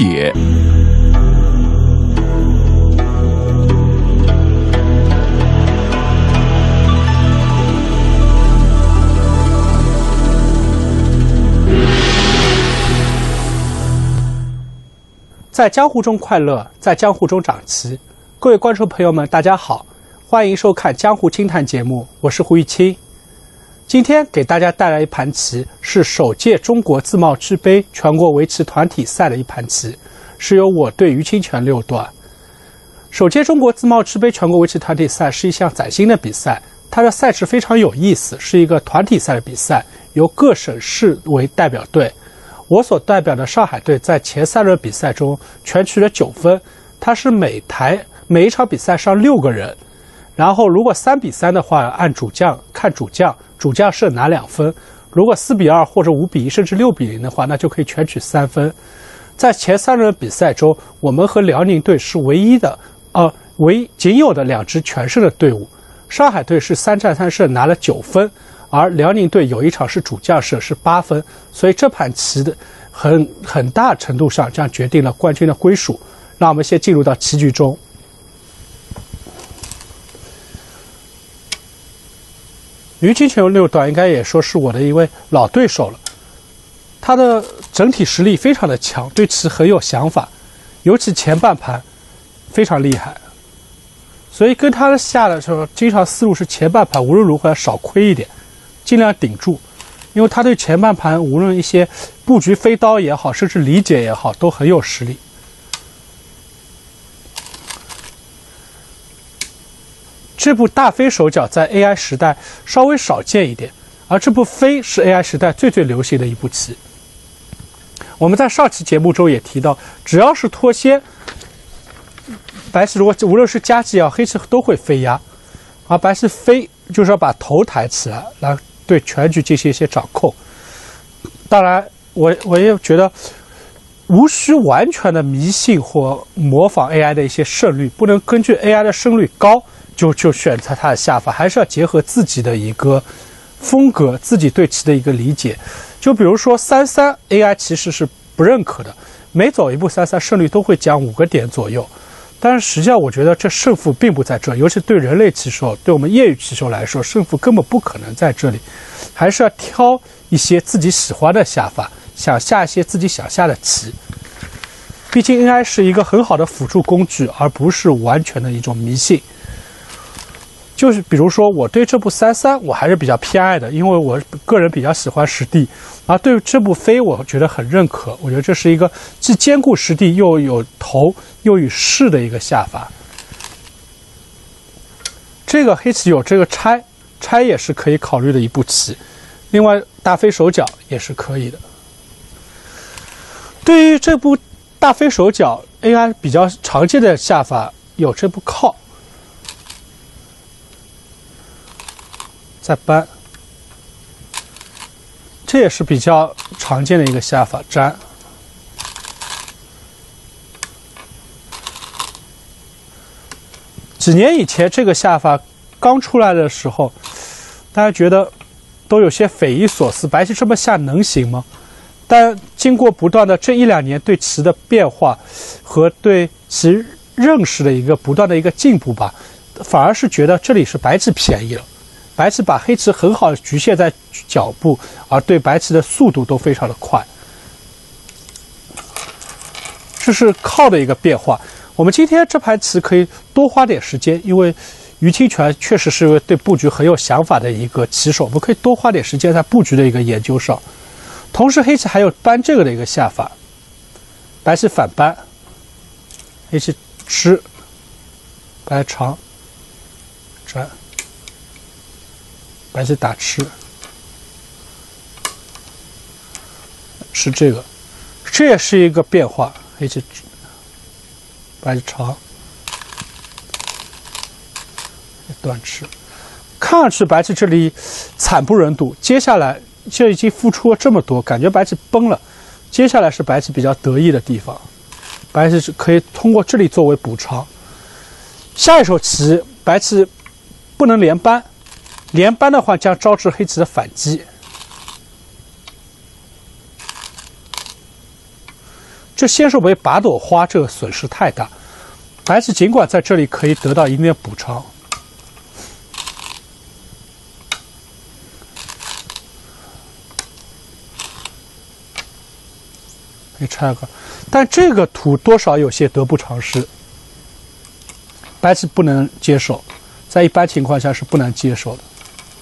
解。 在江湖中快乐，在江湖中长齐。各位观众朋友们，大家好，欢迎收看《江湖清谈》节目，我是胡玉清。今天给大家带来一盘棋，是首届中国自贸制杯全国围棋团体赛的一盘棋，是由我队于清泉六段。首届中国自贸制杯全国围棋团体赛是一项崭新的比赛，它的赛制非常有意思，是一个团体赛的比赛，由各省市为代表队。我所代表的上海队在前3轮比赛中全取了9分，它是每一场比赛上6个人，然后如果3比3的话，按主将看主将是拿2分，如果4比2或者5比1甚至6比0的话，那就可以全取3分。在前3轮比赛中，我们和辽宁队是仅有的2支全胜的队伍，上海队是3战3胜拿了9分，而辽宁队有一场是主将胜是8分，所以这盘棋的很大程度上这样决定了冠军的归属。让我们先进入到棋局中。于清泉六段应该也说是我的一位老对手了，他的整体实力非常的强，对棋很有想法，尤其前半盘非常厉害，所以跟他下的时候，经常思路是前半盘无论如何要少亏一点，尽量顶住，因为他对前半盘无论一些布局飞刀也好，甚至理解也好，都很有实力。这部大飞手脚在 AI 时代稍微少见一点，而这部飞是 AI 时代最流行的一步棋。我们在上期节目中也提到，只要是脱先，白棋如果无论是夹击也好，黑棋都会飞压，而白棋飞就是要把头抬起来，来对全局进行一些掌控。当然，我也觉得无需完全的迷信或模仿 AI 的一些胜率，不能根据 AI 的胜率高就选择它的下法，还是要结合自己的一个风格，自己对棋的一个理解。就比如说3-3 AI 其实是不认可的，每走一步3-3胜率都会降5个点左右，但是实际上我觉得这胜负并不在这，尤其对人类棋手，对我们业余棋手来说，胜负根本不可能在这里，还是要挑一些自己喜欢的下法，想下一些自己想下的棋。毕竟 AI 是一个很好的辅助工具，而不是完全的一种迷信。就是比如说我对这部3-3我还是比较偏爱的，因为我个人比较喜欢实地，而对这部飞我觉得很认可，我觉得这是一个既兼顾实地又有头又有势的一个下法。这个黑棋有这个拆也是可以考虑的一步棋，另外大飞手脚也是可以的。对于这部大飞手脚 AI 比较常见的下法有这部靠，再搬，这也是比较常见的一个下法，粘。几年以前这个下法刚出来的时候，大家觉得都有些匪夷所思，白棋这么下能行吗？但经过不断的这1-2年对棋的变化和对棋认识的一个不断的一个进步吧，反而是觉得这里是白棋便宜了。白棋把黑棋很好的局限在脚步，而对白棋的速度都非常的快，这是靠的一个变化。我们今天这盘棋可以多花点时间，因为于清泉确实是对布局很有想法的一个棋手，我们可以多花点时间在布局的一个研究上。同时黑棋还有搬这个的一个下法，白棋反搬，黑棋吃，白长粘，白棋打吃，是这个，这也是一个变化。黑棋白棋长，断吃，看上去白棋这里惨不忍睹，接下来就已经付出了这么多，感觉白棋崩了。接下来是白棋比较得意的地方，白棋可以通过这里作为补偿。下一手棋白棋不能连扳，连扳的话将招致黑棋的反击。 这先手为把朵花，这个损失太大。白棋尽管在这里可以得到一定的补偿，可以拆个，但这个图多少有些得不偿失，白棋不能接受，在一般情况下是不能接受的。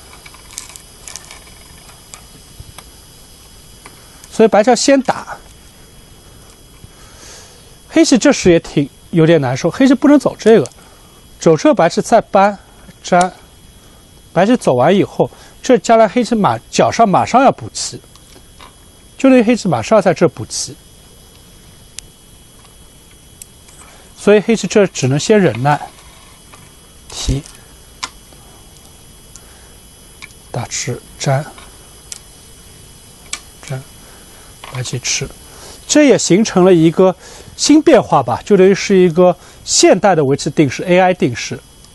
所以白棋要先打，黑棋这时也有点难受，黑棋不能走这个，走这白棋再搬粘，白棋走完以后，这将来黑棋脚上马上要补棋，就等于黑棋马上要在这补棋，所以黑棋这只能先忍耐，提打吃粘。白棋吃，这也形成了一个新变化吧，就等于是一个现代的围棋定式 AI 定式。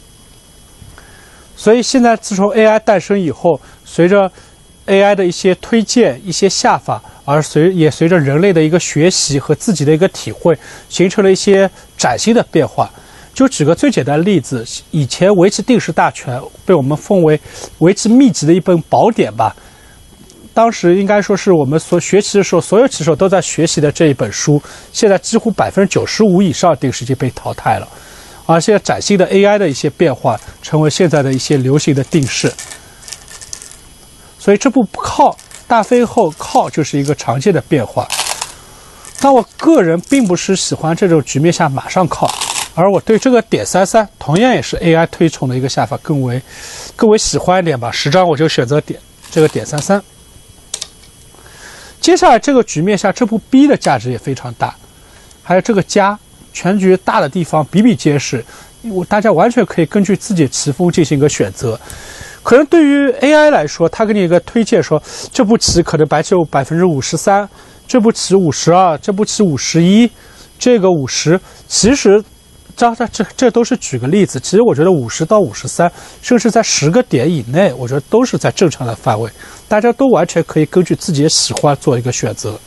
所以现在自从 AI 诞生以后，随着 AI 的一些推荐、一些下法，也随着人类的一个学习和自己的一个体会，形成了一些崭新的变化。就举个最简单的例子，以前围棋定式大全被我们奉为围棋秘籍的一本宝典吧。当时应该说是我们所学棋的时候，所有棋手都在学习的这一本书，现在几乎95%以上的定式已经被淘汰了，而现在崭新的 AI 的一些变化，成为现在的一些流行的定式。所以这步靠大飞后靠就是一个常见的变化。但我个人并不是喜欢这种局面下马上靠，而我对这个点33同样也是 AI 推崇的一个下法更为喜欢一点吧。10张我就选择这个点33。接下来这个局面下，这步 B 的价值也非常大，还有这个加全局大的地方比比皆是，大家完全可以根据自己的棋风进行一个选择。可能对于 AI 来说，它给你一个推荐说，这步棋可能白棋有53%，这步棋52%，这步棋51%，这个50%，其实这都是举个例子，其实我觉得50到53，甚至在10个点以内，我觉得都是在正常的范围，大家都完全可以根据自己的喜欢做一个选择。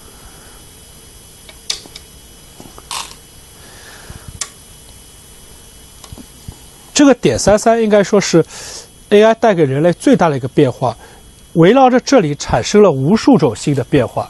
这个点33应该说是 AI 带给人类最大的一个变化，围绕着这里产生了无数种新的变化。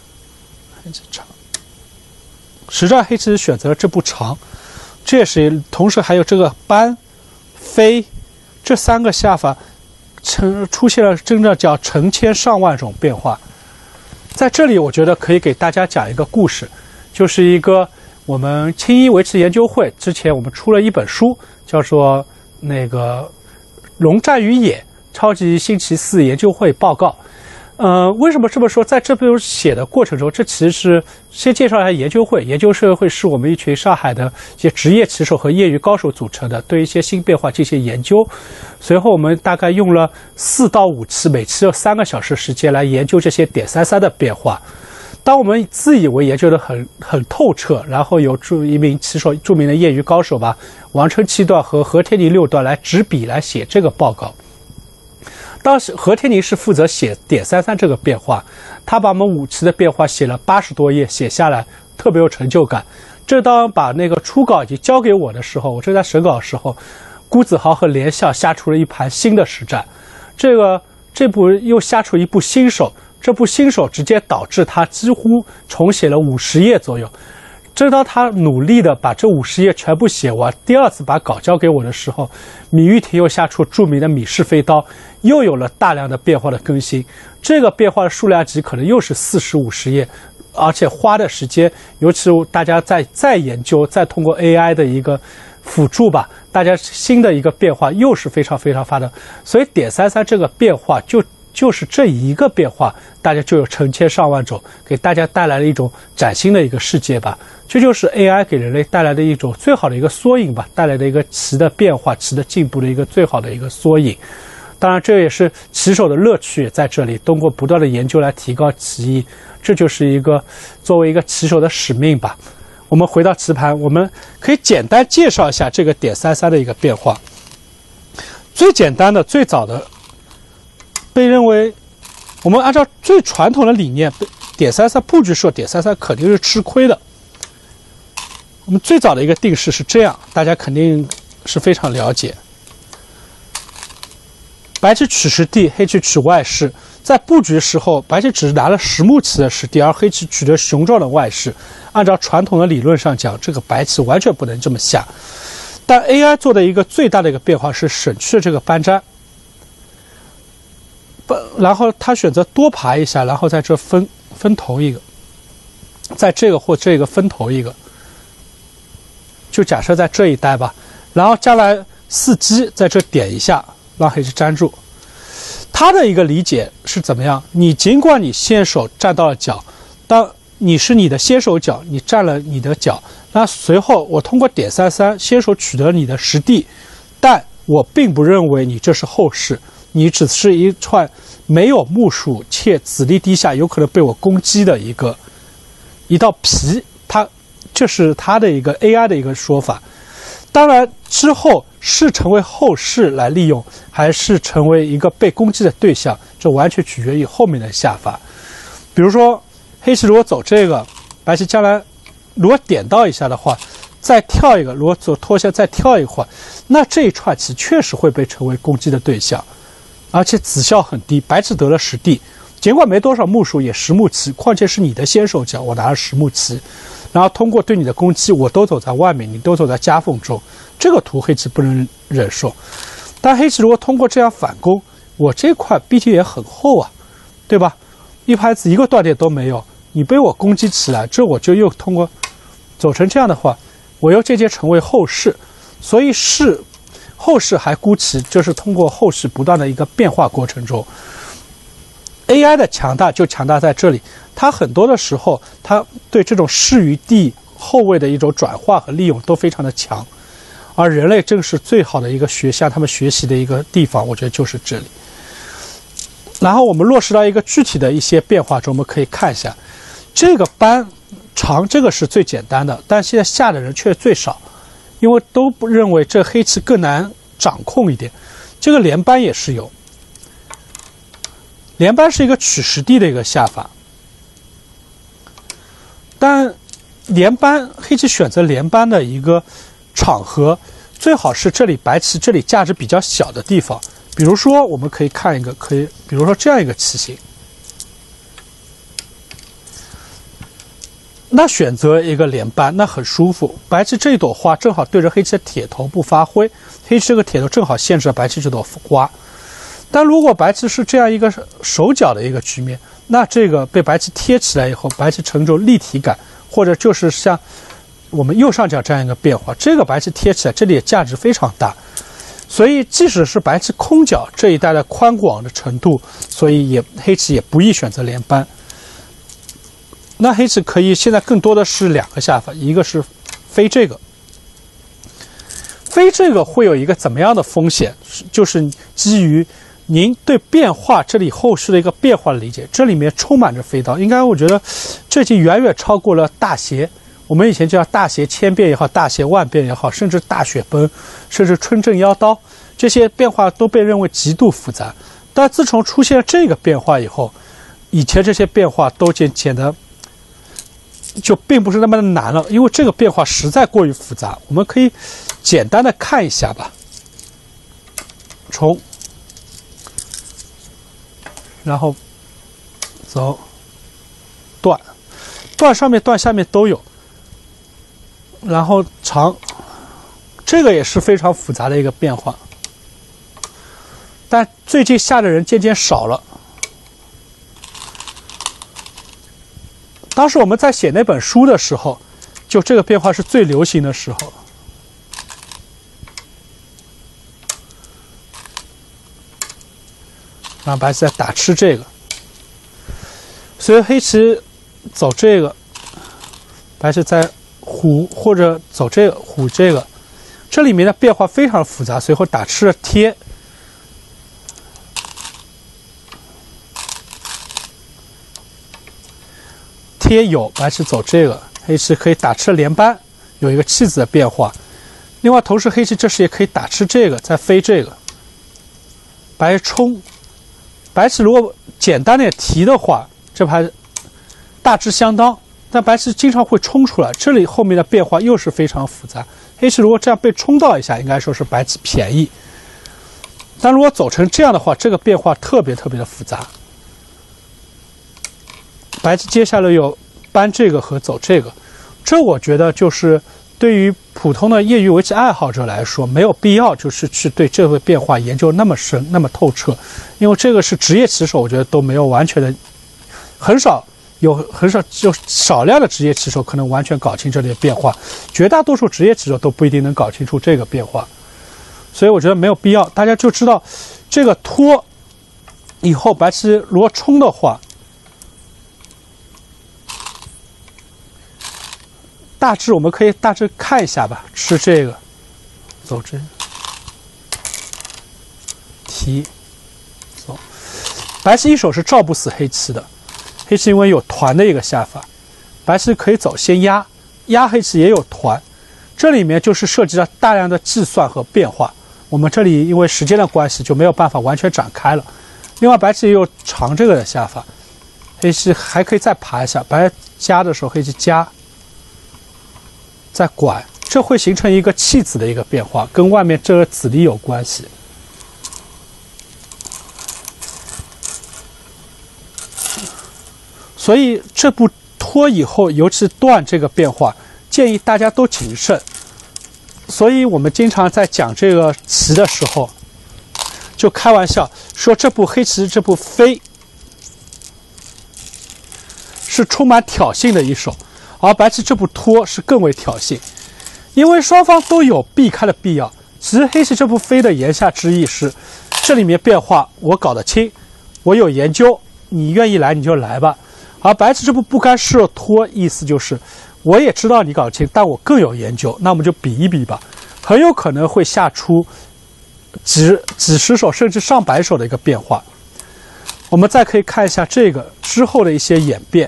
实战黑棋选择了这步长。这也是同时还有这个搬、飞这3个下法，出现了真的叫成千上万种变化。在这里，我觉得可以给大家讲一个故事，就是一个我们青衣围棋研究会之前我们出了一本书，叫做那个《龙战于野：超级星期4研究会报告》。为什么这么说？在这本写的过程中，这其实是先介绍一下研究会。研究会是我们一群上海的一些职业棋手和业余高手组成的，对一些新变化进行研究。随后我们大概用了4到5期，每期有3个小时时间来研究这些点33的变化。当我们自以为研究的很透彻，然后有一名棋手，著名的业余高手吧，王琛7段和何天宁6段来执笔来写这个报告。当时何天宁是负责写点33这个变化，他把我们5期的变化写了80多页，写下来特别有成就感。这当把那个初稿已经交给我的时候，我正在审稿的时候，辜子豪和连笑下出了一盘新的实战，这部又下出一部新手，这部新手直接导致他几乎重写了50页左右。正当他努力的把这50页全部写完，第2次把稿交给我的时候，米玉婷又下出著名的米氏飞刀，又有了大量的变化的更新。这个变化的数量级可能又是40、50页，而且花的时间，尤其大家再研究，再通过 AI 的一个辅助吧，大家新的一个变化又是非常非常发达。所以点33这个变化就是这一个变化，大家就有成千上万种，给大家带来了一种崭新的一个世界吧。这就是 AI 给人类带来的一种最好的一个缩影吧，带来的一个棋的变化、棋的进步的一个最好的一个缩影。当然，这也是棋手的乐趣也在这里，通过不断的研究来提高棋艺，这就是一个作为一个棋手的使命吧。我们回到棋盘，我们可以简单介绍一下这个点33的一个变化。最简单的、最早的，被认为我们按照最传统的理念，点33布局时候点33肯定是吃亏的。 我们最早的一个定式是这样，大家肯定是非常了解。白棋取实地，黑棋取外势。在布局时候，白棋只是拿了实目棋的实地，而黑棋取得雄壮的外势。按照传统的理论上讲，这个白棋完全不能这么下。但 AI 做的一个最大的一个变化是省去了这个搬粘，然后他选择多爬一下，然后在这分头一个，在这个或这个分头一个，就假设在这一带吧，然后将来伺机在这点一下，让黑棋粘住。他的一个理解是怎么样？你尽管你先手占到了角，当你是你的先手角，你占了你的角，那随后我通过点33先手取得你的实地，但我并不认为你这是后势，你只是一串没有目数且子力低下，有可能被我攻击的一道皮。这是他的一个 AI 的一个说法。当然之后是成为后势来利用，还是成为一个被攻击的对象，这完全取决于后面的下法。比如说黑棋如果走这个，白棋将来如果点到一下的话，再跳一个，如果走脱下再跳一会儿，那这一串棋确实会被成为攻击的对象，而且子效很低。白棋得了实地，尽管没多少目数，也实目棋，况且是你的先手角，我拿了实目棋，然后通过对你的攻击，我都走在外面，你都走在夹缝中，这个图黑棋不能忍受。但黑棋如果通过这样反攻，我这块毕竟也很厚啊，对吧？一拍子一个断点都没有，你被我攻击起来，这我就又通过走成这样的话，我又渐渐成为后势，所以后势还孤棋，这是通过后势不断的一个变化过程中。AI 的强大就强大在这里，它很多的时候，它对这种势于地后位的一种转化和利用都非常的强，而人类正是最好的一个向他们学习的一个地方，我觉得就是这里。然后我们落实到一个具体的一些变化中，我们可以看一下，这个搬长这个是最简单的，但现在下的人却最少，因为都不认为这黑棋更难掌控一点。这个连扳也是有。连扳是一个取实地的一个下法，但连扳黑棋选择连扳的一个场合，最好是这里白棋这里价值比较小的地方。比如说，我们可以看一个，比如说这样一个棋形，那选择一个连扳，那很舒服。白棋这一朵花正好对着黑棋的铁头不发挥，黑棋这个铁头正好限制了白棋这朵花。但如果白棋是这样一个手脚的一个局面，那这个被白棋贴起来以后，白棋成一种立体感，或者就是像我们右上角这样一个变化，这个白棋贴起来，这里的价值非常大。所以即使是白棋空角这一带的宽广的程度，所以黑棋也不易选择连扳。那黑棋可以现在更多的是两个下法，一个是飞这个。飞这个会有一个怎么样的风险？就是基于您对变化这里后势的一个变化的理解，这里面充满着飞刀，应该我觉得这已经远远超过了大斜。我们以前叫大斜千变也好，大斜万变也好，甚至大雪崩，甚至春正妖刀，这些变化都被认为极度复杂。但自从出现了这个变化以后，以前这些变化都显得就并不是那么的难了，因为这个变化实在过于复杂。我们可以简单的看一下吧，冲，然后走，断上面断下面都有，然后长，这个也是非常复杂的一个变化。但最近下的人渐渐少了。当时我们在写那本书的时候，就这个变化是最流行的时候。让白棋在打吃这个，所以黑棋走这个，白棋在虎或者走这个虎这个，这里面的变化非常复杂。随后打吃了贴，贴有白棋走这个，黑棋可以打吃连扳，有一个弃子的变化。另外，同时黑棋这时也可以打吃这个，再飞这个，白冲。白棋如果简单点提的话，这牌大致相当， 但白棋经常会冲出来，这里后面的变化又是非常复杂。黑棋如果这样被冲到一下，应该说是白棋便宜。但如果走成这样的话，这个变化特别的复杂。白棋接下来有搬这个和走这个，这我觉得就是对于普通的业余围棋爱好者来说，没有必要就是去对这个变化研究那么深、那么透彻，因为这个是职业棋手，我觉得都没有完全的，很少就少量的职业棋手可能完全搞清这里的变化，绝大多数职业棋手都不一定能搞清楚这个变化，所以我觉得没有必要。大家就知道这个拖以后白棋如果冲的话，大致我们可以大致看一下吧，吃这个，走这个，提，走。白棋一手是照不死黑棋的，黑棋因为有团的一个下法，白棋可以走先压，压黑棋也有团，这里面就是涉及到大量的计算和变化。我们这里因为时间的关系就没有办法完全展开了。另外白棋也有长这个的下法，黑棋还可以再爬一下，白加的时候黑棋加。再拐，这会形成一个弃子的一个变化，跟外面这个子力有关系。所以这步拖以后，尤其断这个变化，建议大家都谨慎。所以我们经常在讲这个棋的时候，就开玩笑说这步黑棋这步飞是充满挑衅的一手。而白棋这步拖是更为挑衅，因为双方都有避开的必要。其实黑棋这步飞的言下之意是，这里面变化我搞得清，我有研究，你愿意来你就来吧。而白棋这步不干涉拖，意思就是我也知道你搞得清，但我更有研究，那我们就比一比吧。很有可能会下出几十手甚至上百手的一个变化。我们再可以看一下这个之后的一些演变。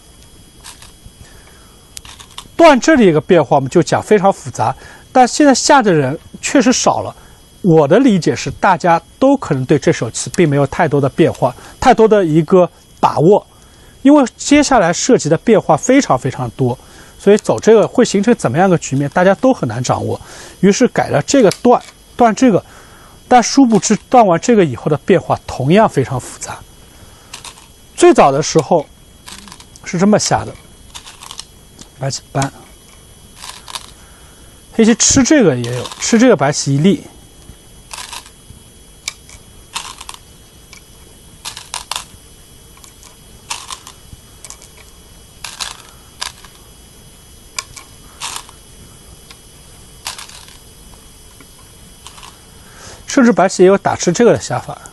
断这里一个变化，我们就讲非常复杂，但现在下的人确实少了。我的理解是，大家都可能对这手棋并没有太多的变化，太多的一个把握，因为接下来涉及的变化非常多，所以走这个会形成怎么样的局面，大家都很难掌握。于是改了这个断这个，但殊不知断完这个以后的变化同样非常复杂。最早的时候是这么下的。白棋搬，黑棋吃这个也有，吃这个白棋一立，甚至白棋也有打吃这个的下法。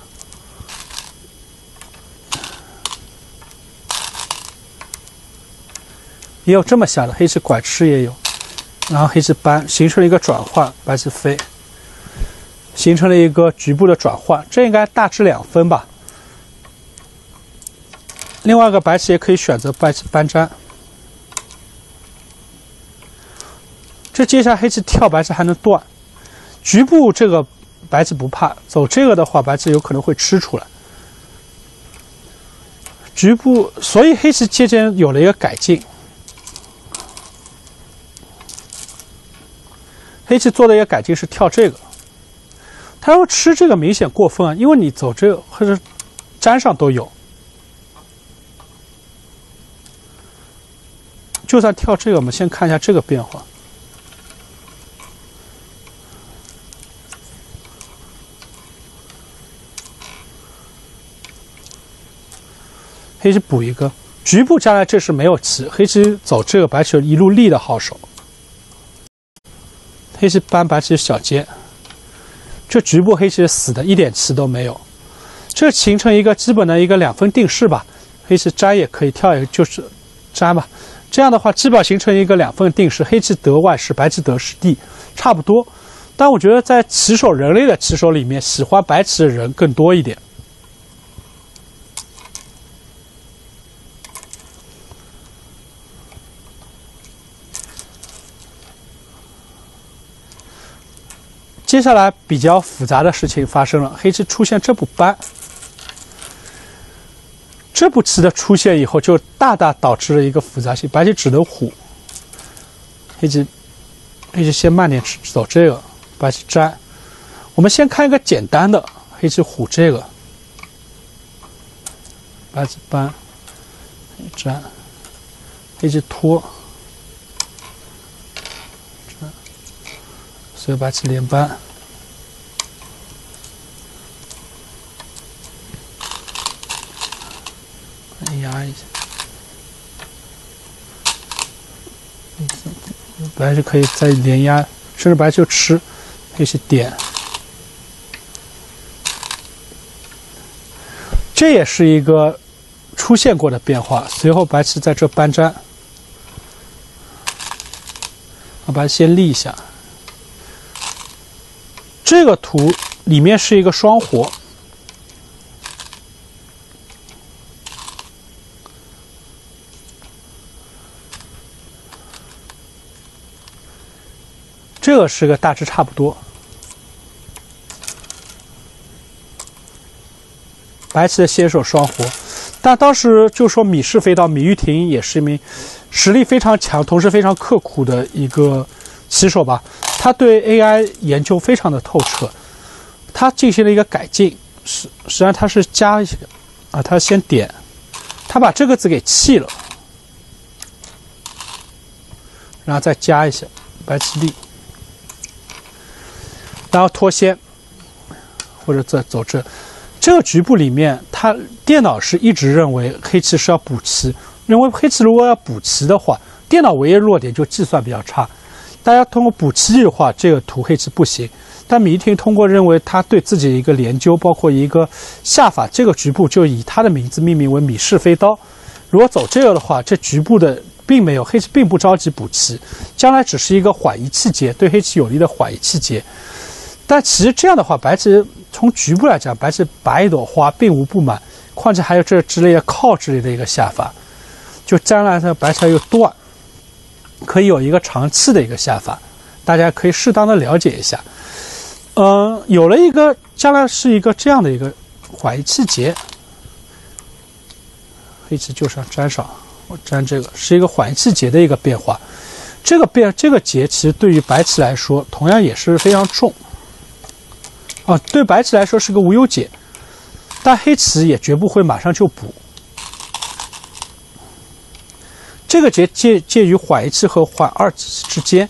也有这么下的，黑棋拐吃也有，然后黑棋搬，形成了一个转换，白棋飞，形成了一个局部的转换，这应该大致2分吧。另外一个白棋也可以选择白棋搬粘，这接下来黑棋跳，白棋还能断，局部这个白棋不怕，走这个的话，白棋有可能会吃出来。局部，所以黑棋渐渐有了一个改进。黑棋做的一个改进是跳这个，他说吃这个明显过分啊，因为你走这个或者粘上都有，就算跳这个，我们先看一下这个变化。黑棋补一个，局部将来这是没有棋，黑棋走这个白棋一路立的好手。黑棋搬，白棋小尖，这局部黑棋死的一点棋都没有，这形成一个基本的一个2分定式吧。黑棋粘也可以，跳也就是粘吧。这样的话，基本形成一个2分定式，黑棋得外势，白棋得是地，差不多。但我觉得在棋手人类的棋手里面，喜欢白棋的人更多一点。接下来比较复杂的事情发生了，黑棋出现这步搬， 这步棋的出现以后，就大大导致了一个复杂性，白棋只能虎。黑棋先慢点走这个，白棋粘。我们先看一个简单的，黑棋虎这个，白棋搬，粘，黑棋拖，粘，所以白棋连扳。压一下，白棋可以再连压，甚至白棋就吃，黑棋点。这也是一个出现过的变化。随后白棋在这搬粘，白棋先立一下。这个图里面是一个双活。这个是个大致差不多，白棋的先手双活，但当时就说米氏飞刀米玉婷也是一名实力非常强，同时非常刻苦的一个棋手吧。他对 AI 研究非常的透彻，他进行了一个改进，实际上他是加一些啊，他先点，他把这个字给弃了，然后再加一下白棋立。然后脱先，或者再走这个局部里面，它电脑是一直认为黑棋是要补棋，认为黑棋如果要补棋的话，电脑唯一弱点就计算比较差。大家通过补棋的话，这个图黑棋不行。但米玉婷通过认为他对自己的一个研究，包括一个下法，这个局部就以他的名字命名为米氏飞刀。如果走这个的话，这局部的并没有黑棋并不着急补棋，将来只是一个缓一气节，对黑棋有利的缓一气节。但其实这样的话，白棋从局部来讲，白棋拔一朵花并无不满，况且还有这之类的靠之类的一个下法，就将来呢白棋又断，可以有一个长气的一个下法，大家可以适当的了解一下。有了一个将来是一个这样的一个缓一气节，黑棋就上粘上，我粘这个是一个缓一气节的一个变化。这个节其实对于白棋来说，同样也是非常重。对白棋来说是个无忧解，但黑棋也绝不会马上就补。这个节介于缓一气和缓二气之间，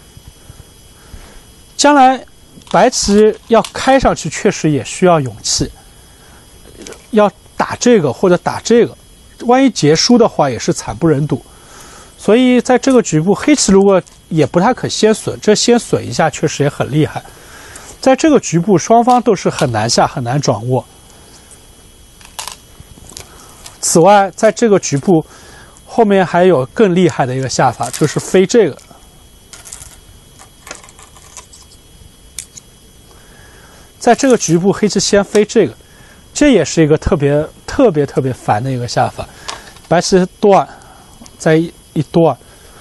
将来白棋要开上去确实也需要勇气，要打这个或者打这个，万一结输的话也是惨不忍睹。所以在这个局部，黑棋如果也不太可先损，这先损一下确实也很厉害。在这个局部，双方都是很难下、很难掌握。此外，在这个局部后面还有更厉害的一个下法，就是飞这个。在这个局部，黑棋先飞这个，这也是一个特别烦的一个下法。白棋断，再一断。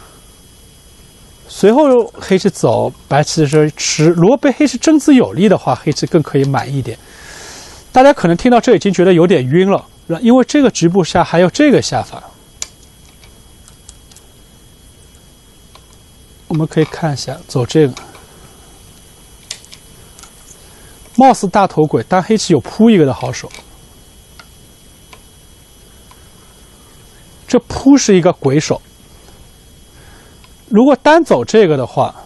随后黑棋走，白棋是吃。如果被黑棋争子有利的话，黑棋更可以满一点。大家可能听到这已经觉得有点晕了，因为这个局部下还有这个下法。我们可以看一下，走这个，貌似大头鬼，但黑棋有扑一个的好手。这扑是一个鬼手。如果单走这个的话，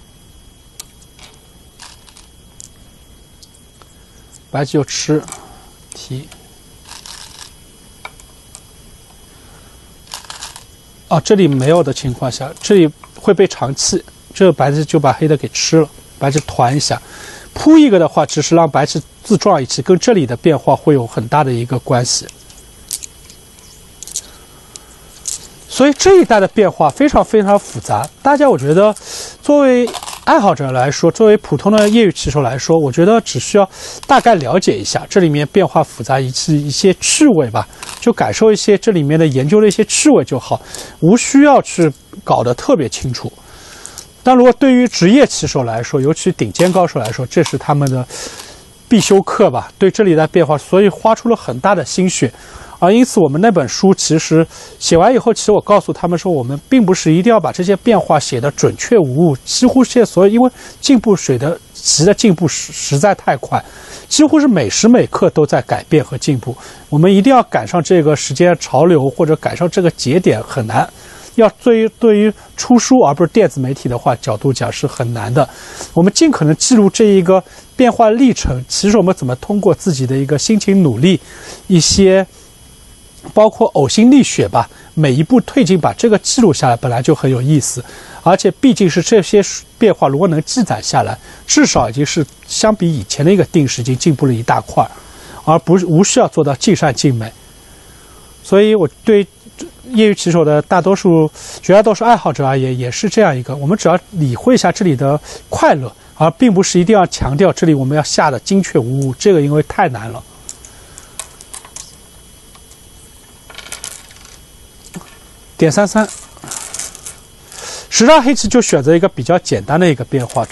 白棋就吃提。这里没有的情况下，这里会被长气，这个白棋就把黑的给吃了。白棋团一下，扑一个的话，只是让白棋自撞一气，跟这里的变化会有很大的一个关系。所以这一代的变化非常复杂，大家我觉得作为爱好者来说，作为普通的业余棋手来说，我觉得只需要大概了解一下这里面变化复杂一些趣味吧，就感受一些这里面的研究的一些趣味就好，无需要去搞得特别清楚。但如果对于职业棋手来说，尤其顶尖高手来说，这是他们的必修课吧，对这里的变化，所以花出了很大的心血。 因此我们那本书其实写完以后，其实我告诉他们说，我们并不是一定要把这些变化写得准确无误，几乎现在所有因为进步棋的进步实在太快，几乎是每时每刻都在改变和进步，我们一定要赶上这个时间潮流或者赶上这个节点很难。要对于出书而不是电子媒体的话角度讲是很难的，我们尽可能记录这一个变化历程，其实我们怎么通过自己的一个辛勤努力，一些包括呕心沥血吧，每一步推进把这个记录下来本来就很有意思，而且毕竟是这些变化如果能记载下来，至少已经是相比以前的一个定时已经进步了一大块，而不是无需要做到尽善尽美。所以我对业余棋手的绝大多数爱好者而言也是这样一个，我们只要理会一下这里的快乐，而并不是一定要强调这里我们要下的精确无误，这个因为太难了。点33，实战黑棋就选择一个比较简单的一个变化，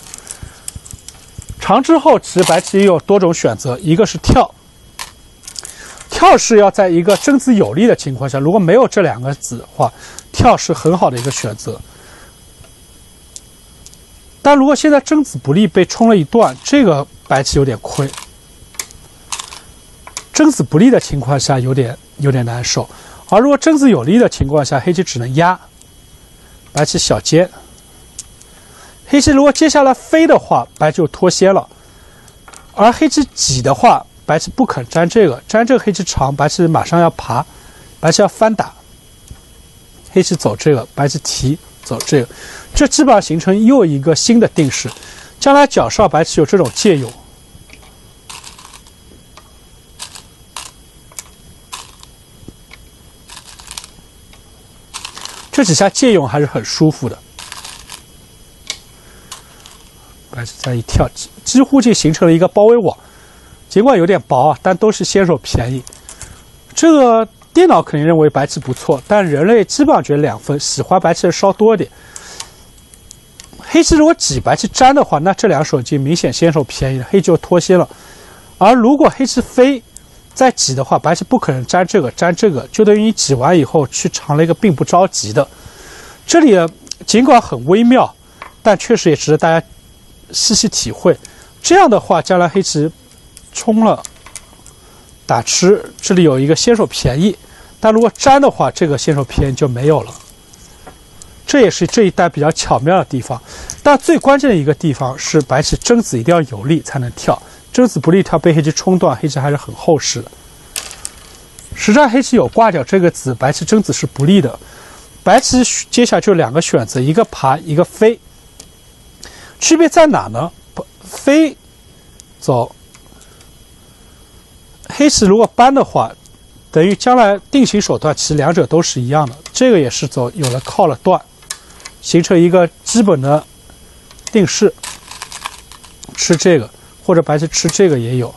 长之后其实白棋也有多种选择，一个是跳是要在一个争子有利的情况下，如果没有这两个子的话，跳是很好的一个选择。但如果现在争子不利被冲了一段，这个白棋有点亏。争子不利的情况下有点难受，而如果争子有利的情况下，黑棋只能压，白棋小尖。黑棋如果接下来飞的话，白棋就脱先了，而黑棋挤的话，白棋不肯粘这个黑棋长，白棋马上要爬，白棋要翻打，黑棋走这个，白棋提走这个，这基本上形成又一个新的定式。将来角上白棋有这种借用，这几下借用还是很舒服的。白棋再一跳，几乎就形成了一个包围网。尽管有点薄啊，但都是先手便宜。这个电脑肯定认为白棋不错，但人类基本上觉得2分，喜欢白棋的稍多一点。黑棋如果挤白棋粘的话，那这两手已经明显先手便宜了，黑棋就脱先了。而如果黑棋飞再挤的话，白棋不可能粘这个，就等于你挤完以后去尝了一个并不着急的。这里尽管很微妙，但确实也值得大家细细体会。这样的话，将来黑棋冲了打吃，这里有一个先手便宜，但如果粘的话，这个先手便宜就没有了。这也是这一代比较巧妙的地方。但最关键的一个地方是白棋争子一定要有利才能跳，争子不利跳被黑棋冲断，黑棋还是很厚实的。实战黑棋有挂角这个子，白棋争子是不利的。白棋接下来就2个选择，一个爬，一个飞。区别在哪呢？飞走。黑棋如果搬的话，等于将来定型手段其实两者都是一样的。这个也是有了靠了断，形成一个基本的定式。吃这个，或者白棋吃这个也有。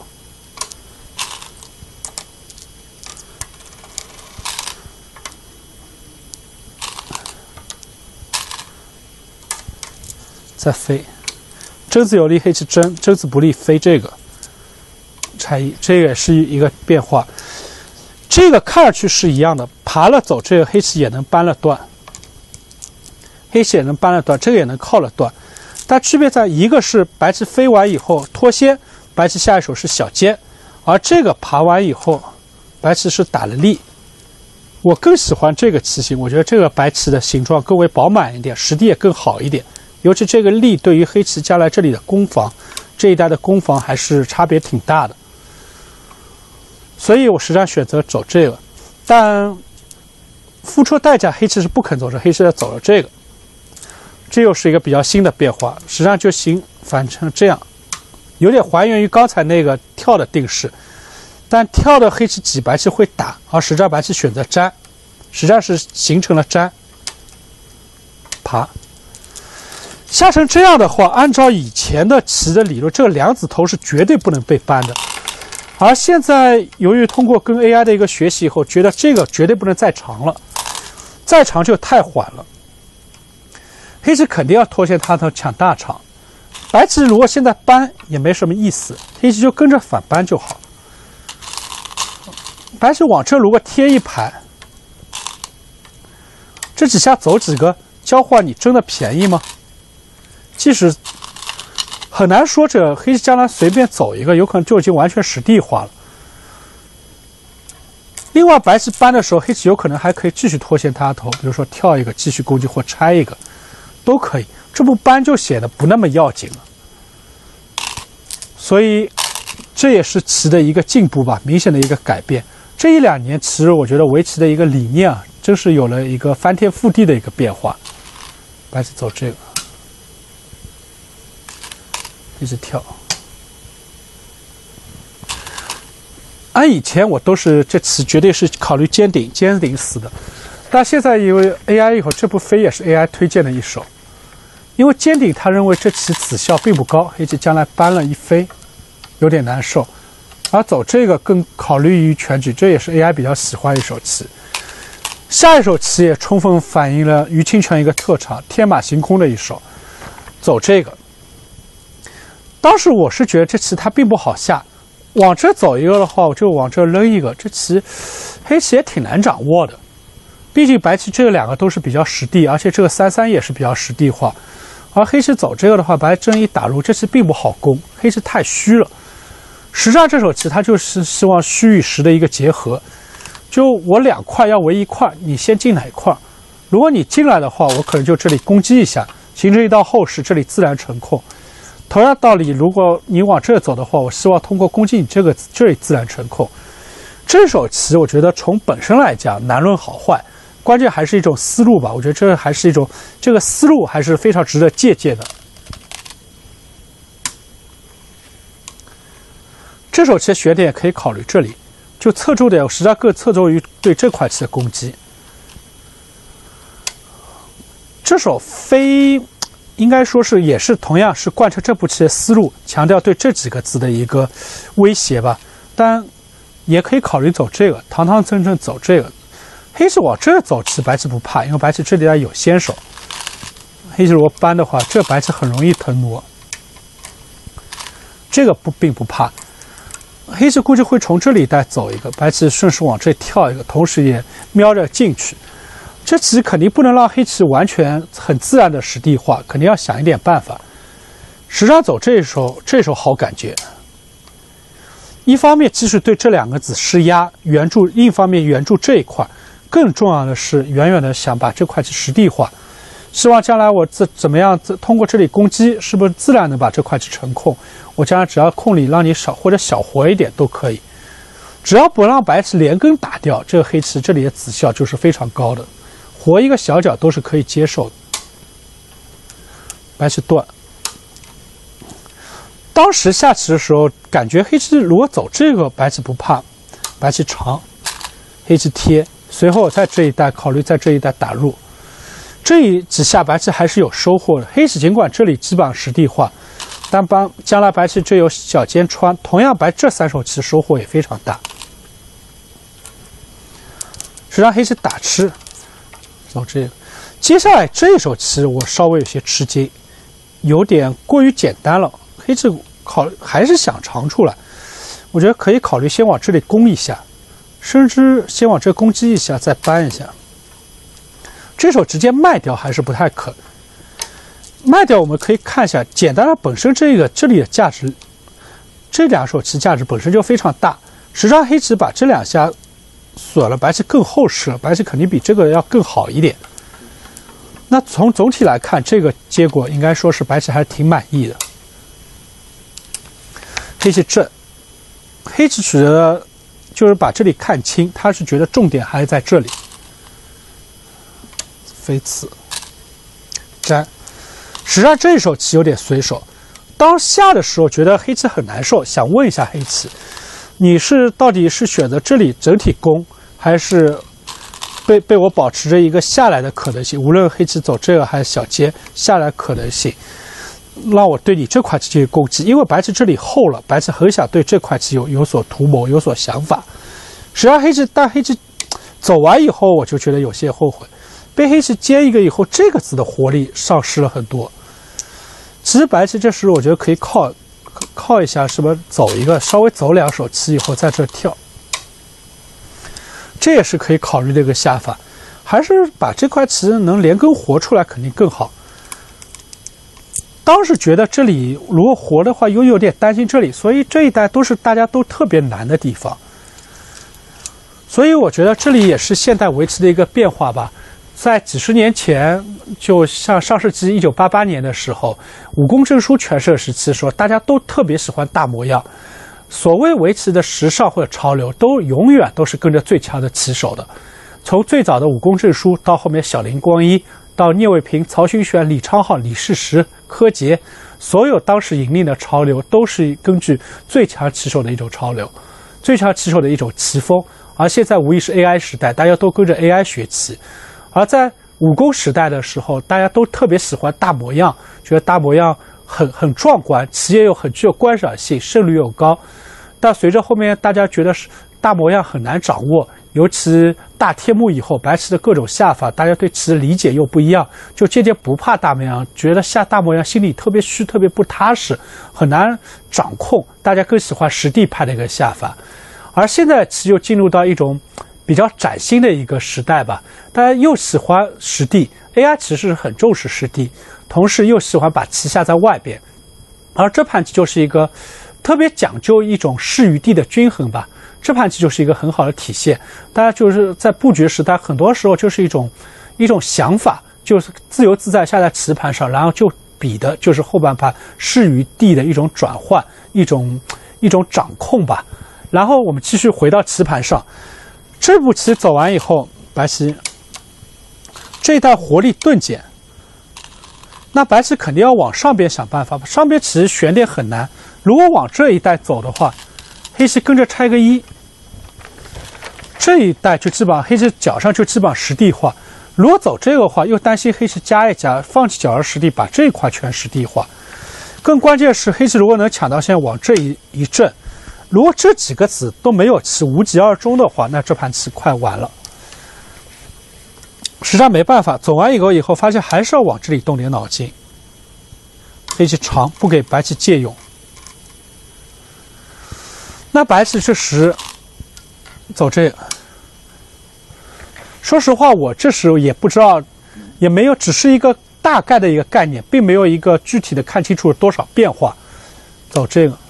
再飞，争子有利黑棋争子不利飞这个。差异，这个也是一个变化。这个看上去是一样的，爬了走这个黑棋也能搬了断，黑棋也能搬了断，这个也能靠了断。但区别在一个是白棋飞完以后脱先，白棋下一手是小尖，而这个爬完以后，白棋是打了力。我更喜欢这个棋形，我觉得这个白棋的形状更为饱满一点，实地也更好一点。尤其这个力对于黑棋将来这里的攻防，这一代的攻防还是差别挺大的。所以我实际上选择走这个，但付出代价，黑棋是不肯走这，黑棋走了这个，这又是一个比较新的变化。实际上就反成这样，有点还原于刚才那个跳的定式，但跳的黑棋挤白棋会打，而实战白棋选择粘，实际上是形成了粘，爬。下成这样的话，按照以前的棋的理论，这个2子头是绝对不能被搬的。而现在由于通过跟 AI 的一个学习以后，觉得这个绝对不能再长了，再长就太缓了。黑棋肯定要脱先他的抢大长，白棋如果现在搬也没什么意思，黑棋就跟着反搬就好。 白棋往这如果贴一盘，这几下走几个交换，你真的便宜吗？即使很难说，这黑棋将来随便走一个，有可能就已经完全实地化了。另外，白棋搬的时候，黑棋有可能还可以继续脱线他头，比如说跳一个继续攻击或拆一个，都可以。这步搬就显得不那么要紧了。所以这也是棋的一个进步吧，明显的一个改变。这1-2年，其实我觉得围棋的一个理念啊，真是有了一个翻天覆地的一个变化。白棋走这个，一直跳。按以前我都是这棋绝对是考虑尖顶死的，但现在因为 AI 以后，这步飞也是 AI 推荐的一手。因为尖顶他认为这棋子效并不高，黑棋将来搬了一飞，有点难受。而走这个更考虑于全局，这也是 AI 比较喜欢一手棋。下一手棋也充分反映了于清泉一个特长，天马行空的一手。走这个，当时我是觉得这棋它并不好下，往这走一个的话，我就往这扔一个，这棋黑棋也挺难掌握的。毕竟白棋这2个都是比较实地，而且这个3-3也是比较实地化。而黑棋走这个的话，白棋一打入，这棋并不好攻，黑棋太虚了。实战这手棋，它就是希望虚与实的一个结合。就我2块要围1块，你先进哪一块？如果你进来的话，我可能就这里攻击一下，形成一道后势，这里自然成空。同样道理，如果你往这走的话，我希望通过攻击你这里自然成空。这手棋我觉得从本身来讲难论好坏，关键还是一种思路吧。我觉得这还是一种这个思路还是非常值得借鉴的。这手棋的学点也可以考虑这里，就侧重点，实际上更侧重于对这块棋的攻击。这手飞应该说是也是同样是贯彻这步棋的思路，强调对这几个字的一个威胁吧。但也可以考虑走这个，堂堂正正走这个。黑棋往这走，其实白棋不怕，因为白棋这里有先手。黑棋如果搬的话，这白棋很容易腾挪，这个并不怕。黑棋估计会从这里带走一个，白棋顺势往这跳一个，同时也瞄着进去。这棋肯定不能让黑棋完全很自然的实地化，肯定要想一点办法。实战走这一手好感觉。一方面继续对这2个子施压援助，另一方面援助这一块。更重要的是，远远的想把这块棋实地化，希望将来我怎么样通过这里攻击，是不是自然能把这块棋成空？我将来只要空里让你少或者小活一点都可以，只要不让白棋连根打掉，这个黑棋这里的子效就是非常高的，活一个小角都是可以接受的。白棋断，当时下棋的时候，感觉黑棋如果走这个，白棋不怕，白棋长，黑棋贴。随后在这一带考虑在这一带打入，这几下白棋还是有收获的。黑棋尽管这里基本上实地化，但将来白棋这有小尖穿，同样白这3手棋收获也非常大。实际上黑棋打吃，走这个。接下来这一手棋我稍微有些吃惊，有点过于简单了。黑棋还是想长出来，我觉得可以考虑先往这里攻一下。甚至先往这攻击一下，再搬一下。这手直接卖掉还是不太可能。卖掉我们可以看一下，简单的本身这里的价值，这2手棋价值本身就非常大。实际上黑棋把这2下锁了，白棋更厚实了，白棋肯定比这个要更好一点。那从总体来看，这个结果应该说是白棋还是挺满意的。黑棋正，黑棋觉得。就是把这里看清，他是觉得重点还是在这里。飞刺，粘。实际上这一手棋有点随手。当下的时候觉得黑棋很难受，想问一下黑棋，你到底是选择这里整体攻，还是被我保持着一个下来的可能性？无论黑棋走这个还是小尖下来可能性。让我对你这块棋进行攻击，因为白棋这里厚了，白棋很想对这块棋有所图谋，有所想法。实际上但黑棋走完以后，我就觉得有些后悔，被黑棋尖一个以后，这个子的活力丧失了很多。其实白棋这时我觉得可以靠一下，什么走一个，稍微走2手棋以后在这跳。 这也是可以考虑的一个下法，还是把这块棋能连根活出来肯定更好。当时觉得这里如果活的话，又有点担心这里，所以这一代都是大家都特别难的地方。所以我觉得这里也是现代围棋的一个变化吧。在几十年前，就像上世纪1988年的时候，武功证书全盛时期的时候，大家都特别喜欢大模样。所谓围棋的时尚或者潮流，都永远都是跟着最强的棋手的。从最早的武功证书，到后面小林光一，到聂卫平、曹勋玄、李昌镐、李世石、柯洁，所有当时引领的潮流都是根据最强棋手的一种潮流，最强棋手的一种棋风。而现在无疑是 AI 时代，大家都跟着 AI 学棋。而在武功时代的时候，大家都特别喜欢大模样，觉得大模样很壮观，棋也有很具有观赏性，胜率又高。但随着后面大家觉得是大模样很难掌握，尤其大天目以后，白棋的各种下法，大家对棋的理解又不一样，就渐渐不怕大模样，觉得下大模样心里特别虚，特别不踏实，很难掌控。大家更喜欢实地派的一个下法。而现在棋又进入到一种比较崭新的一个时代吧，大家又喜欢实地 ，AI 其实很重视实地，同时又喜欢把棋下在外边，而这盘棋就是一个特别讲究一种势与地的均衡吧。这盘棋就是一个很好的体现，大家就是在布局时代，很多时候就是一种想法，就是自由自在下在棋盘上，然后就比的就是后半盘势与地的一种转换，一种掌控吧。然后我们继续回到棋盘上，这步棋走完以后，白棋这一带活力顿减，那白棋肯定要往上边想办法吧。上边其实悬点很难，如果往这一带走的话，黑棋跟着拆个一，这一带就基本上黑棋角上就基本上实地化。如果走这个的话，又担心黑棋加一加，放弃角上实地，把这一块全实地化。更关键是黑棋如果能抢到线往这一阵，如果这几个子都没有棋，无疾而终的话，那这盘棋快完了。实在没办法，走完以后发现还是要往这里动点脑筋。黑棋长，不给白棋借用。那白棋这时走这个，说实话，我这时候也不知道，也没有，只是一个大概的一个概念，并没有一个具体的看清楚多少变化。走这个。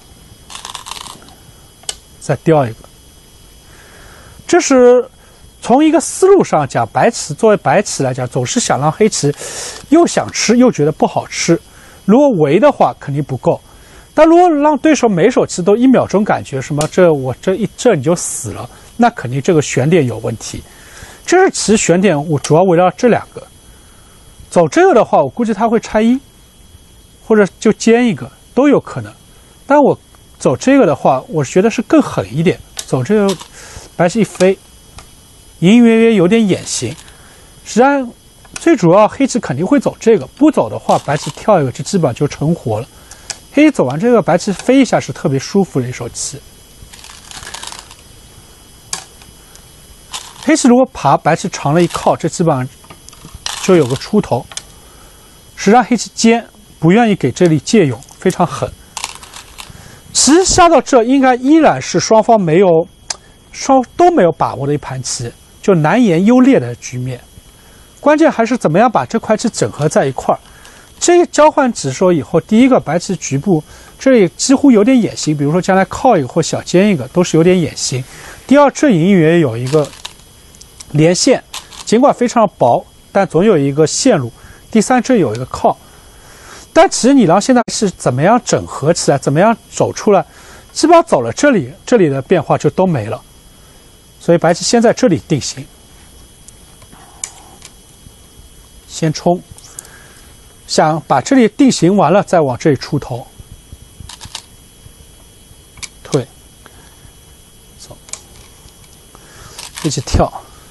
再掉一个，这是从一个思路上讲，白棋作为白棋来讲，总是想让黑棋又想吃又觉得不好吃。如果围的话，肯定不够。但如果让对手每手棋都1秒钟感觉什么我这一阵你就死了，那肯定这个选点有问题。这是棋选点，我主要围绕这两个。走这个的话，我估计他会拆一，或者就尖一个都有可能。但我走这个的话，我觉得是更狠一点。走这个，白棋一飞，隐隐约约有点眼形。实际上，最主要黑棋肯定会走这个，不走的话，白棋跳一个，这基本上就成活了。黑棋走完这个，白棋飞一下是特别舒服的一手棋。黑棋如果爬，白棋长了一靠，这基本上就有个出头。实际上黑棋尖，不愿意给这里借用，非常狠。其实下到这应该依然是双方都没有把握的一盘棋，就难言优劣的局面。关键还是怎么样把这块棋整合在一块儿。这个交换子手以后，第一个白棋局部这里几乎有点眼形，比如说将来靠一个或小尖一个都是有点眼形。第二，这隐隐约约有一个连线，尽管非常薄，但总有一个线路。第三，这有一个靠。但其实你让现在是怎么样整合起来，怎么样走出来，基本上走了这里的变化就都没了。所以白棋先在这里定型，先冲，想把这里定型完了再往这里出头，退，走，一起跳。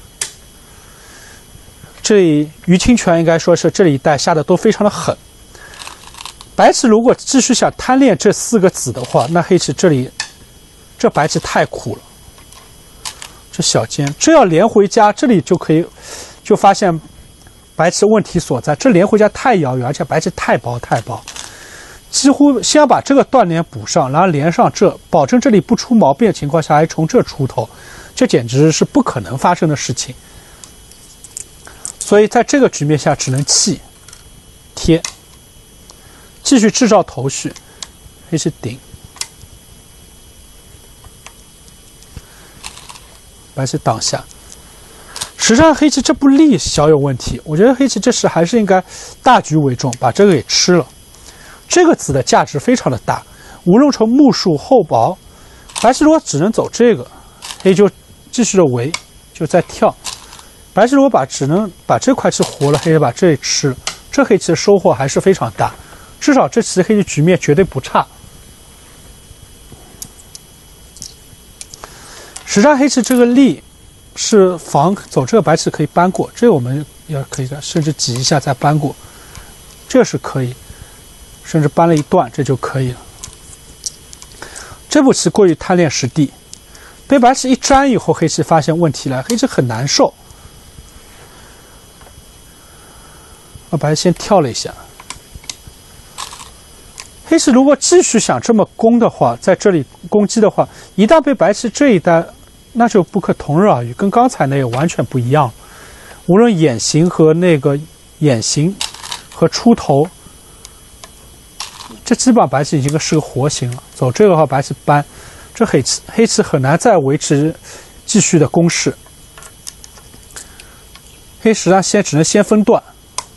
这里于清泉应该说是这里一带下的都非常的狠。白棋如果继续想贪恋这4个子的话，那黑棋这里，这白棋太苦了。这小尖，这要连回家，这里就可以，就发现白棋问题所在。这连回家太遥远，而且白棋太薄，几乎先要把这个断连补上，然后连上这，保证这里不出毛病的情况下，还从这出头。 这简直是不可能发生的事情。所以在这个局面下，只能弃贴，继续制造头绪。黑棋顶，白棋挡下。实际上黑棋这步力小有问题，我觉得黑棋这时还是应该大局为重，把这个给吃了。这个子的价值非常的大，无论从目数厚薄，白棋如果只能走这个，黑就继续的围，就再跳。白棋如果只能把这块棋活了，黑就把这里吃了，这黑棋的收获还是非常大，至少这棋黑棋局面绝对不差。实际上黑棋这个力是防走这个白棋可以搬过，这个我们要可以甚至挤一下再搬过，这是可以，甚至搬了一段这就可以了。这步棋过于贪恋实地，被白棋一粘以后，黑棋发现问题来，黑棋很难受。白棋先跳了一下，黑棋如果继续想这么攻的话，在这里攻击的话，一旦被白棋这一单，那就不可同日而语，跟刚才那个完全不一样。无论眼形和那个眼形和出头，这基本上白棋已经是个活形了。走这个的话，白棋搬，这黑棋很难再维持继续的攻势。黑实际上只能先分段。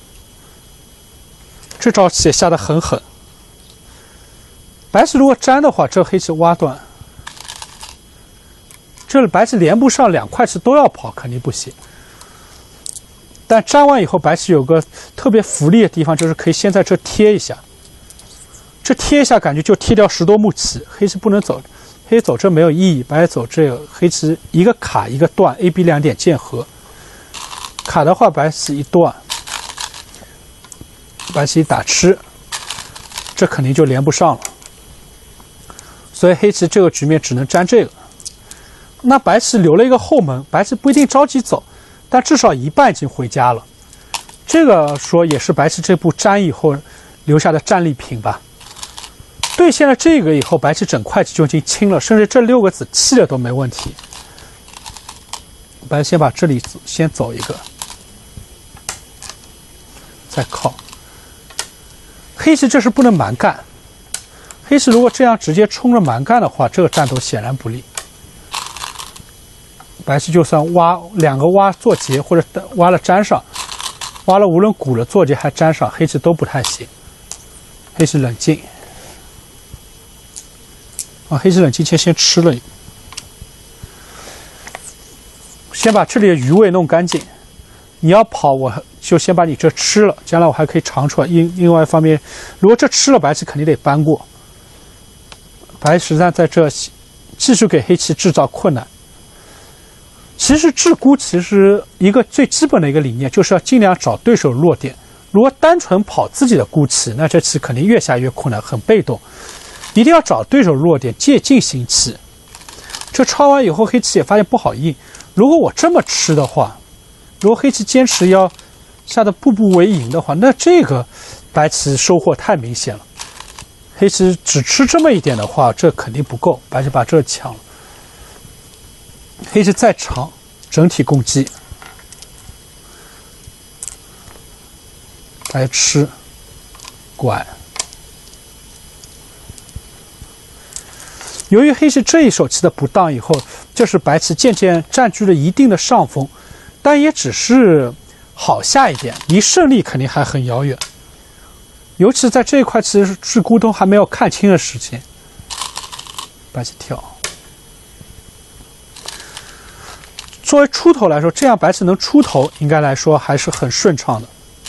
这招棋也下得很狠。白棋如果粘的话，这黑棋挖断，这白棋连不上两块棋都要跑，肯定不行。但粘完以后，白棋有个特别福利的地方，就是可以先在这贴一下。这贴一下，感觉就贴掉10多目棋，黑棋不能走，黑棋走这没有意义，白棋走这个，黑棋一个卡一个断 ，A、B 两点键合。卡的话，白棋一断。白棋打吃，这肯定就连不上了，所以黑棋这个局面只能粘这个。那白棋留了一个后门，白棋不一定着急走，但至少一半已经回家了。这个说也是白棋这步粘以后留下的战利品吧。兑现了这个以后，白棋整块棋就已经清了，甚至这6个子弃了都没问题。白棋先把这里先走一个，再靠。黑棋这是不能蛮干，黑棋如果这样直接冲着蛮干的话，这个战斗显然不利。白棋就算挖2个挖做劫，或者挖了粘上，挖了无论鼓了做劫还粘上，黑棋都不太行。黑棋冷静，黑棋冷静先吃了一个，先把这里的余位弄干净。你要跑，我就先把你这吃了，将来我还可以长出来。另外一方面，如果这吃了，白棋肯定得搬过。白棋实在在这继续给黑棋制造困难。其实制孤其实一个最基本的一个理念，就是要尽量找对手弱点。如果单纯跑自己的孤棋，那这棋肯定越下越困难，很被动。一定要找对手弱点，借进行棋。这抄完以后，黑棋也发现不好应。如果我这么吃的话，如果黑棋坚持要下的步步为营的话，那这个白棋收获太明显了。黑棋只吃这么一点的话，这肯定不够，白棋把这抢了。黑棋再长，整体攻击，白吃拐。由于黑棋这一手棋的不当以后，这是白棋渐渐占据了一定的上风，但也只是好下一点，离胜利肯定还很遥远。尤其在这一块其实是孤都还没有看清的时间，白棋跳。作为出头来说，这样白棋能出头，应该来说还是很顺畅的。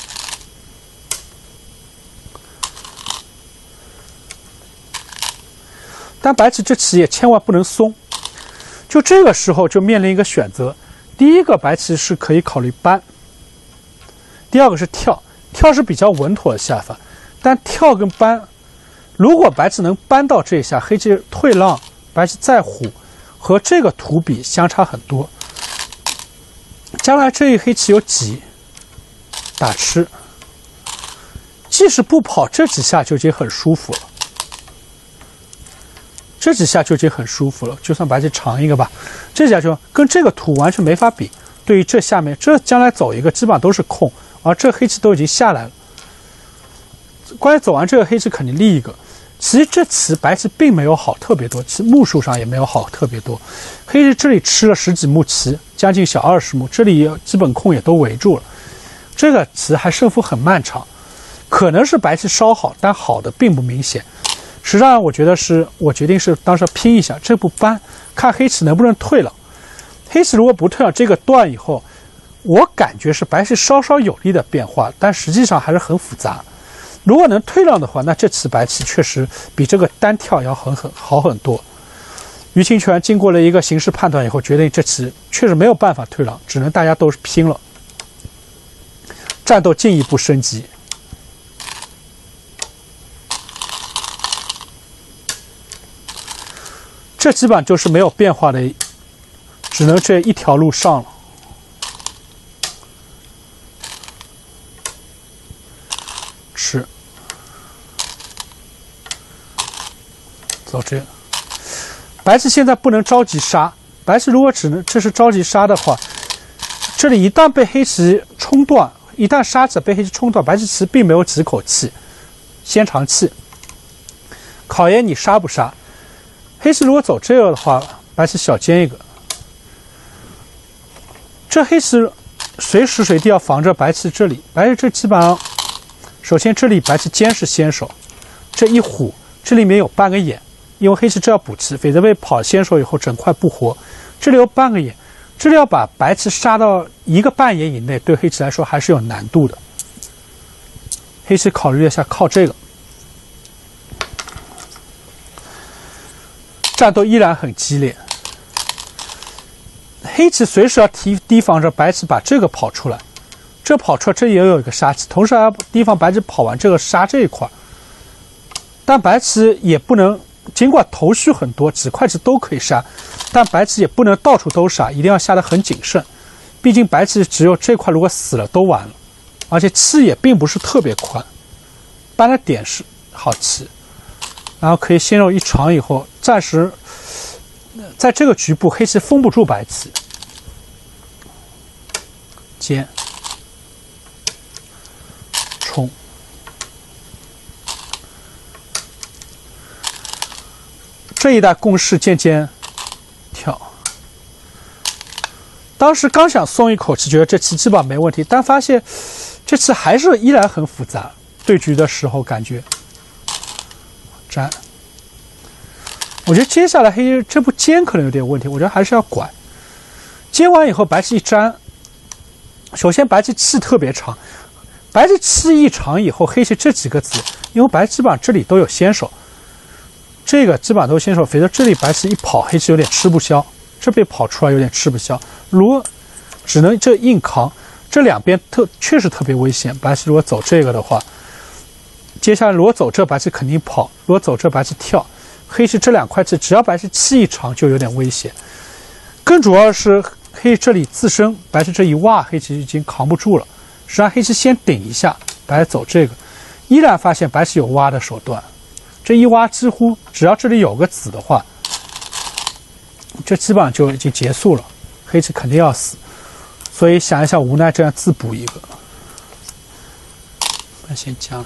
但白棋这棋也千万不能松，就这个时候就面临一个选择：第一个白棋是可以考虑搬，第二个是跳，跳是比较稳妥的下法。但跳跟搬，如果白棋能搬到这一下，黑棋退让，白棋再虎，和这个图比相差很多。将来这一黑棋有挤打吃，即使不跑这几下就已经很舒服了。 这几下就已经很舒服了，就算白棋长一个吧，这几下就跟这个图完全没法比。对于这下面，这将来走一个基本上都是空，而这黑棋都已经下来了。关键走完这个黑棋肯定立一个。其实这次白棋并没有好特别多，其实目数上也没有好特别多。黑棋这里吃了10几目棋，将近小20目，这里基本空也都围住了。这个棋还胜负很漫长，可能是白棋稍好，但好的并不明显。实际上，我决定是当时拼一下这步搬，看黑棋能不能退了。黑棋如果不退了这个断以后，我感觉是白棋稍稍有利的变化，但实际上还是很复杂。如果能退让的话，那这次白棋确实比这个单跳要好很多。于清泉经过了一个形势判断以后，决定这次确实没有办法退让，只能大家都是拼了。战斗进一步升级。这基本上就是没有变化的，只能这一条路上了。吃，走这个。白棋现在不能着急杀，白棋如果这是着急杀的话，这里一旦被黑棋冲断，一旦杀子被黑棋冲断，白棋其实并没有几口气，先长气，考验你杀不杀。黑棋如果走这个的话，白棋小尖一个，这黑棋随时随地要防着白棋这里，白棋这基本上，首先这里白棋尖是先手，这一虎这里面有半个眼，因为黑棋这要补棋，否则被跑先手以后整块不活，这里有半个眼，这里要把白棋杀到1个半眼以内，对黑棋来说还是有难度的。黑棋考虑一下靠这个。战斗依然很激烈，黑棋随时要提防着白棋把这个跑出来，这跑出来这也有一个杀棋，同时还要提防白棋跑完这个杀这一块。但白棋也不能，尽管头绪很多，几块棋都可以杀，但白棋也不能到处都杀，一定要下得很谨慎。毕竟白棋只有这块如果死了都完了，而且气也并不是特别宽，搬的点是好棋。然后可以先肉一长以后，暂时在这个局部黑棋封不住白棋，尖冲，这一带攻势渐渐跳。当时刚想松一口气，觉得这棋基本上没问题，但发现这棋还是依然很复杂。对局的时候感觉。粘，我觉得接下来黑这步尖可能有点问题，我觉得还是要拐。尖完以后，白棋一粘，首先白棋气特别长，白棋气一长以后，黑棋这几个子，因为白棋基本上这里都有先手，这个基本上都是先手，否则这里白棋一跑，黑棋有点吃不消，这被跑出来有点吃不消，如果只能这硬扛，这两边确实特别危险。白棋如果走这个的话。接下来如果走这白棋肯定跑，如果走这白棋跳，黑棋这两块棋只要白棋气一长就有点危险。更主要是黑这里自身白棋这一挖，黑棋已经扛不住了。实际上黑棋先顶一下，白棋走这个，依然发现白棋有挖的手段。这一挖几乎只要这里有个子的话，这基本上就已经结束了，黑棋肯定要死。所以想一想，无奈这样自补一个，那先将来。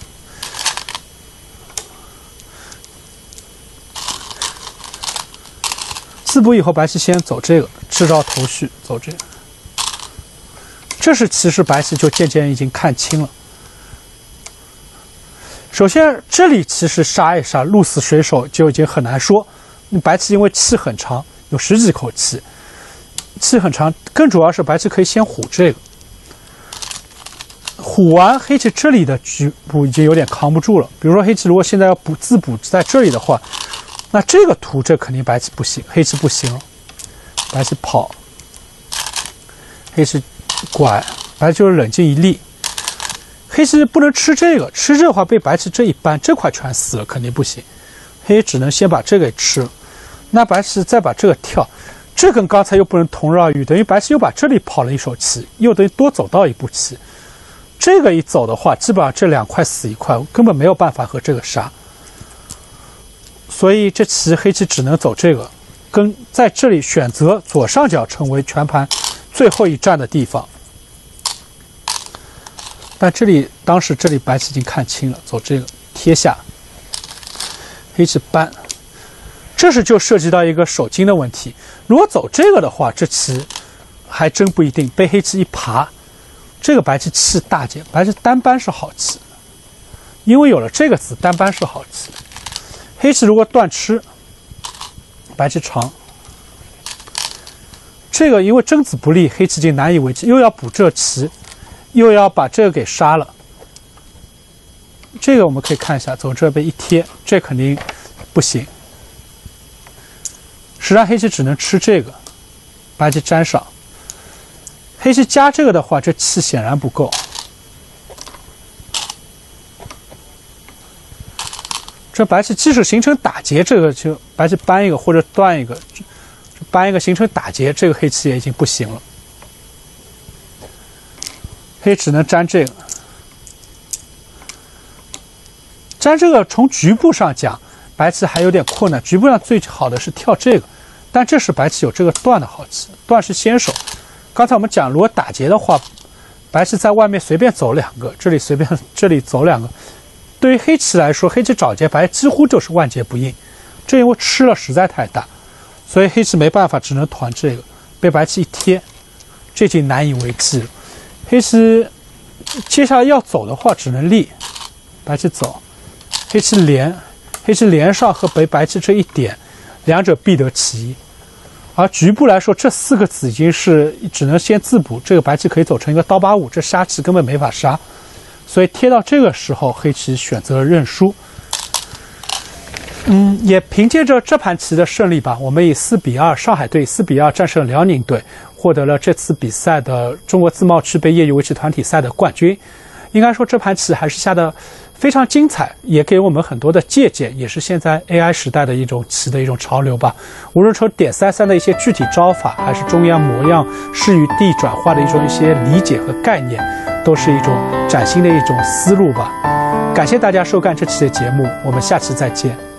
自补以后，白棋先走这个，制造头绪，走这个。这是其实白棋就渐渐已经看清了。首先，这里其实杀一杀，鹿死谁手就已经很难说。白棋因为气很长，有10几口气，气很长。更主要是白棋可以先虎这个，虎完黑棋这里的局部已经有点扛不住了。比如说黑棋如果现在要自补在这里的话。那这个图这肯定白棋不行，黑棋不行了，白棋跑，黑棋拐，白棋就是冷静一立，黑棋不能吃这个，吃这个话被白棋这一扳，这块全死了，肯定不行，黑只能先把这个给吃了，那白棋再把这个跳，这跟刚才又不能同日而语，等于白棋又把这里跑了一手棋，又等于多走到一步棋，这个一走的话，基本上这两块死一块，根本没有办法和这个杀。 所以这棋黑棋只能走这个，跟在这里选择左上角成为全盘最后一战的地方。但当时这里白棋已经看清了，走这个贴下，黑棋搬，这就涉及到一个手筋的问题。如果走这个的话，这棋还真不一定，被黑棋一爬，这个白棋气大减，白棋单搬是好棋，因为有了这个子，单搬是好棋。黑棋如果断吃，白棋长，这个因为争子不利，黑棋已经难以为继，又要补这棋，又要把这个给杀了。这个我们可以看一下，走这被一贴，这肯定不行。实际上黑棋只能吃这个，白棋粘上。黑棋加这个的话，这气显然不够。这白棋即使形成打劫，这个就白棋搬一个或者断一个，搬一个形成打劫，这个黑棋也已经不行了。黑只能粘这个，粘这个从局部上讲，白棋还有点困难。局部上最好的是跳这个，但这是白棋有这个断的好棋，断是先手。刚才我们讲，如果打劫的话，白棋在外面随便走两个，这里随便这里走两个。对于黑棋来说，黑棋找劫，白几乎就是万劫不应。这因为吃了实在太大，所以黑棋没办法，只能团这个，被白棋一贴，这就难以为继了。黑棋接下来要走的话，只能立，白棋走，黑棋连，黑棋连上和白棋这一点，两者必得其一。而局部来说，这4个子已经是只能先自补，这个白棋可以走成一个刀8-5，这杀棋根本没法杀。所以贴到这个时候，黑棋选择认输。也凭借着这盘棋的胜利吧，我们以4-2，上海队4-2战胜辽宁队，获得了这次比赛的中国自贸区杯业余围棋团体赛的冠军。应该说这盘棋还是下的非常精彩，也给我们很多的借鉴，也是现在 AI 时代的一种棋的一种潮流吧。无论从点33的一些具体招法，还是中央模样势与地转化的一些理解和概念，都是一种崭新的一种思路吧。感谢大家收看这期的节目，我们下期再见。